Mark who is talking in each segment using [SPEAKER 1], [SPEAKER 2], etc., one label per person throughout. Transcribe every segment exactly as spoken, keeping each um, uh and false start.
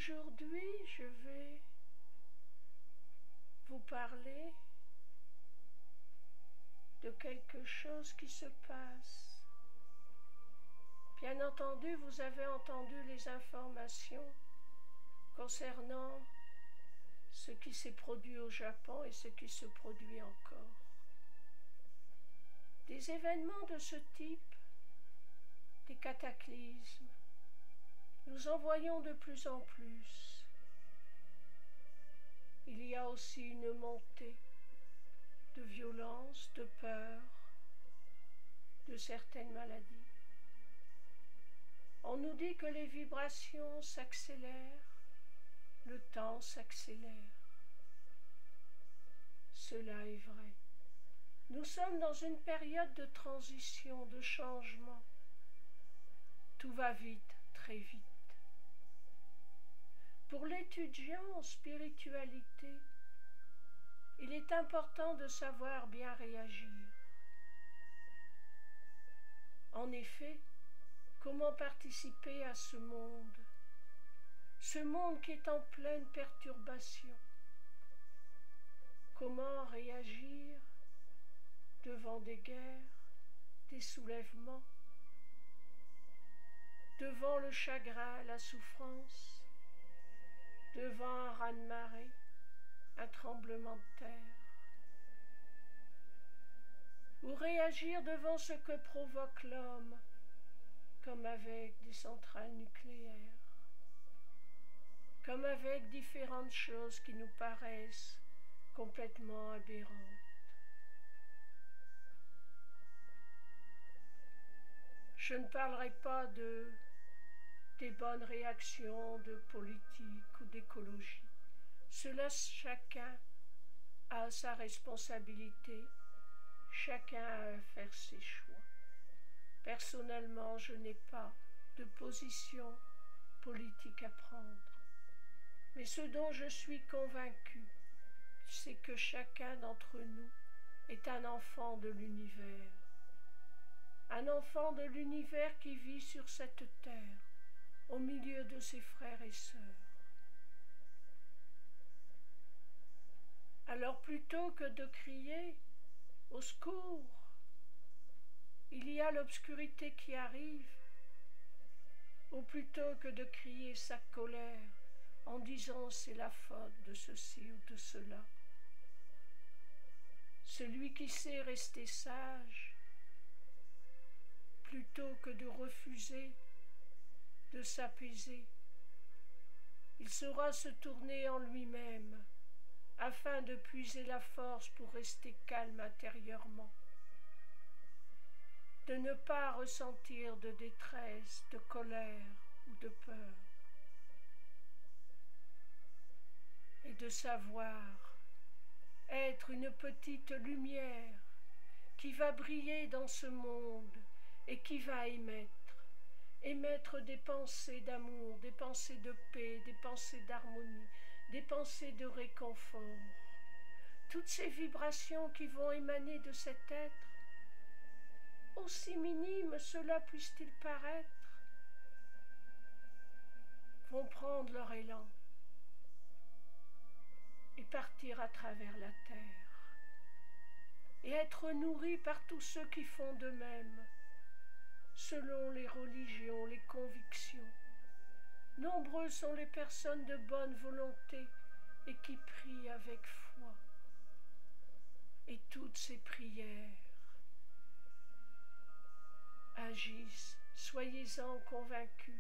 [SPEAKER 1] Aujourd'hui, je vais vous parler de quelque chose qui se passe. Bien entendu, vous avez entendu les informations concernant ce qui s'est produit au Japon et ce qui se produit encore. Des événements de ce type, des cataclysmes, nous en voyons de plus en plus. Il y a aussi une montée de violence, de peur, de certaines maladies. On nous dit que les vibrations s'accélèrent, le temps s'accélère. Cela est vrai. Nous sommes dans une période de transition, de changement. Tout va vite, très vite. Pour l'étudiant en spiritualité, il est important de savoir bien réagir. En effet, comment participer à ce monde, ce monde qui est en pleine perturbation? Comment réagir devant des guerres, des soulèvements, devant le chagrin, la souffrance, devant un raz-de-marée, un tremblement de terre, ou réagir devant ce que provoque l'homme, comme avec des centrales nucléaires, comme avec différentes choses qui nous paraissent complètement aberrantes. Je ne parlerai pas de des bonnes réactions de politique ou d'écologie. Cela, chacun a sa responsabilité, chacun a à faire ses choix. Personnellement, je n'ai pas de position politique à prendre. Mais ce dont je suis convaincu, c'est que chacun d'entre nous est un enfant de l'univers. Un enfant de l'univers qui vit sur cette terre, au milieu de ses frères et sœurs. Alors plutôt que de crier « Au secours !» il y a l'obscurité qui arrive, ou plutôt que de crier sa colère en disant « c'est la faute de ceci ou de cela », celui qui sait rester sage, plutôt que de refuser de s'apaiser, il saura se tourner en lui-même afin de puiser la force pour rester calme intérieurement, de ne pas ressentir de détresse, de colère ou de peur, et de savoir être une petite lumière qui va briller dans ce monde et qui va émettre émettre des pensées d'amour, des pensées de paix, des pensées d'harmonie, des pensées de réconfort. Toutes ces vibrations qui vont émaner de cet être, aussi minimes cela puisse-t-il paraître, vont prendre leur élan et partir à travers la terre et être nourris par tous ceux qui font de même, selon les religions, les convictions. Nombreuses sont les personnes de bonne volonté et qui prient avec foi. Et toutes ces prières agissent, soyez-en convaincus.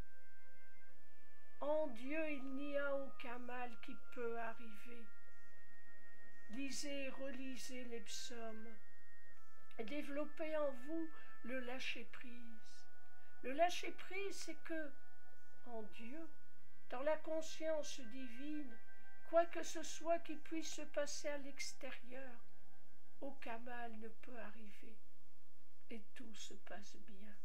[SPEAKER 1] En Dieu, il n'y a aucun mal qui peut arriver. Lisez et relisez les psaumes. Développez en vous le lâcher-prise. Le lâcher-prise, c'est que, en Dieu, dans la conscience divine, quoi que ce soit qui puisse se passer à l'extérieur, aucun mal ne peut arriver et tout se passe bien.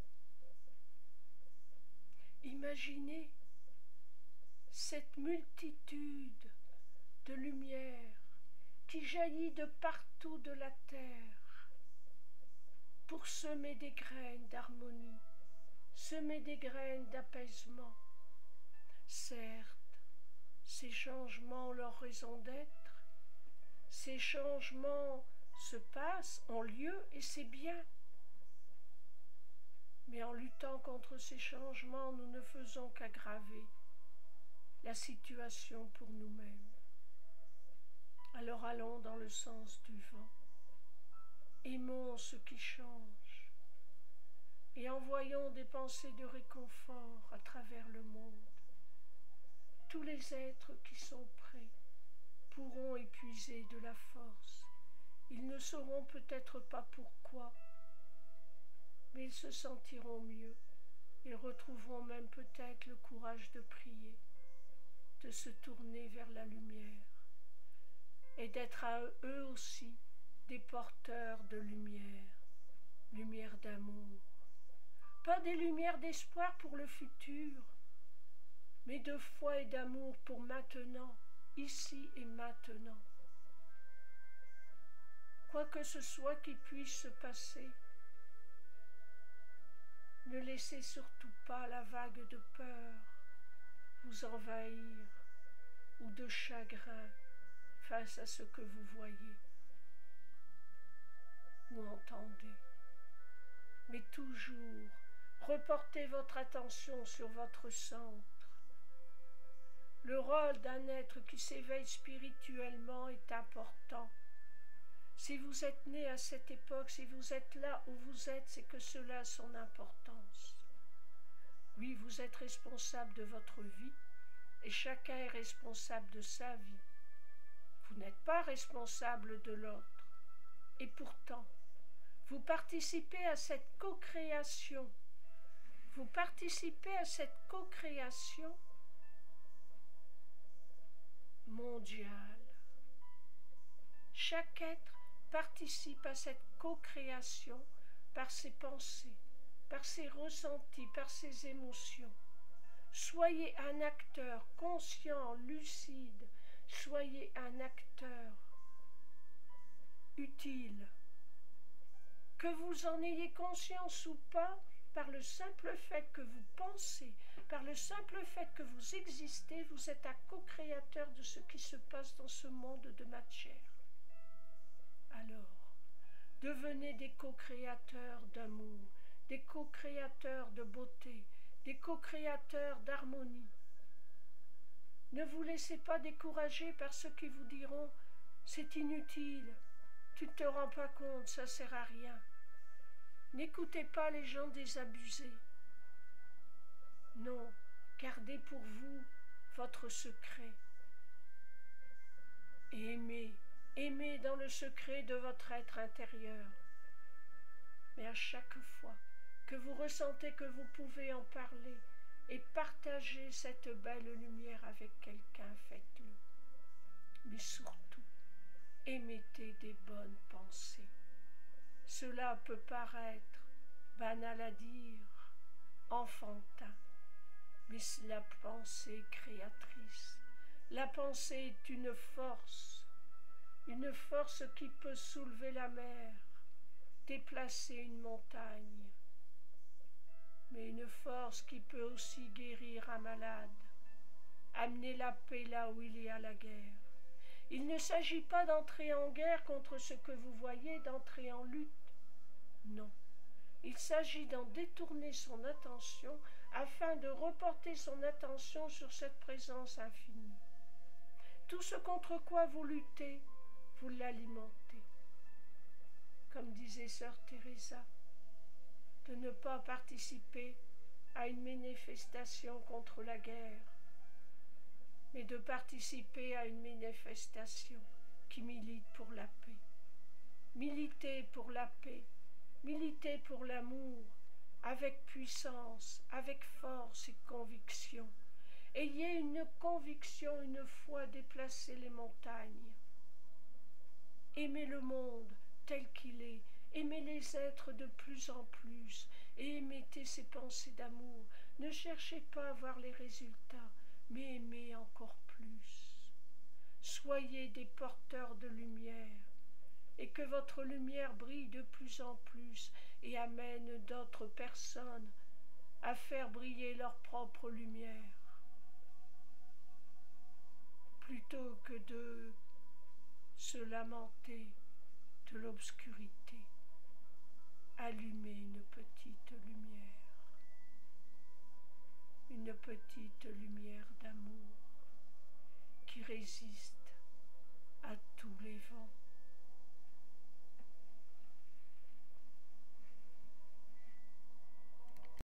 [SPEAKER 1] Imaginez cette multitude de lumière qui jaillit de partout de la terre pour semer des graines d'harmonie, semer des graines d'apaisement, Certes, ces changements ont leur raison d'être, ces changements se passent, ont lieu et c'est bien. Mais en luttant contre ces changements, nous ne faisons qu'aggraver la situation pour nous-mêmes. Alors allons dans le sens du vent. Aimons ce qui change et envoyons des pensées de réconfort à travers le monde. Tous les êtres qui sont prêts pourront épuiser de la force. Ils ne sauront peut-être pas pourquoi, mais ils se sentiront mieux. Ils retrouveront même peut-être le courage de prier, de se tourner vers la lumière et d'être à eux aussi des porteurs de lumière, lumière d'amour. Pas des lumières d'espoir pour le futur, mais de foi et d'amour pour maintenant, ici et maintenant. Quoi que ce soit qui puisse se passer, ne laissez surtout pas la vague de peur vous envahir ou de chagrin face à ce que vous voyez ou entendez. Mais toujours, reportez votre attention sur votre centre. Le rôle d'un être qui s'éveille spirituellement est important. Si vous êtes né à cette époque, si vous êtes là où vous êtes, c'est que cela a son importance. Oui, vous êtes responsable de votre vie et chacun est responsable de sa vie. Vous n'êtes pas responsable de l'autre. Et pourtant, vous participez à cette co-création. Vous participez à cette co-création mondiale. Chaque être participe à cette co-création par ses pensées, par ses ressentis, par ses émotions. Soyez un acteur conscient, lucide, soyez un acteur utile. Que vous en ayez conscience ou pas, par le simple fait que vous pensez, par le simple fait que vous existez, vous êtes un co-créateur de ce qui se passe dans ce monde de matière. Alors, devenez des co-créateurs d'amour, des co-créateurs de beauté, des co-créateurs d'harmonie. Ne vous laissez pas décourager par ceux qui vous diront « c'est inutile, tu ne te rends pas compte, ça ne sert à rien ». N'écoutez pas les gens désabusés. Non, gardez pour vous votre secret. Et aimez, aimez dans le secret de votre être intérieur. Mais à chaque fois que vous ressentez que vous pouvez en parler et partager cette belle lumière avec quelqu'un, faites-le. Mais surtout, émettez des bonnes pensées. Cela peut paraître banal à dire, enfantin, mais c'est la pensée créatrice. La pensée est une force, une force qui peut soulever la mer, déplacer une montagne, mais une force qui peut aussi guérir un malade, amener la paix là où il y a la guerre. Il ne s'agit pas d'entrer en guerre contre ce que vous voyez, d'entrer en lutte. Non, il s'agit d'en détourner son attention afin de reporter son attention sur cette présence infinie. Tout ce contre quoi vous luttez, vous l'alimentez. Comme disait sœur Teresa, de ne pas participer à une manifestation contre la guerre, mais de participer à une manifestation qui milite pour la paix. Militez pour la paix, militez pour l'amour, avec puissance, avec force et conviction. Ayez une conviction, une foi, déplacer les montagnes. Aimez le monde tel qu'il est, aimez les êtres de plus en plus et émettez ces pensées d'amour. Ne cherchez pas à voir les résultats, mais aimez encore plus. Soyez des porteurs de lumière et que votre lumière brille de plus en plus et amène d'autres personnes à faire briller leur propre lumière. plutôt que de se lamenter de l'obscurité, allumer une petite lumière, une petite lumière d'amour qui résiste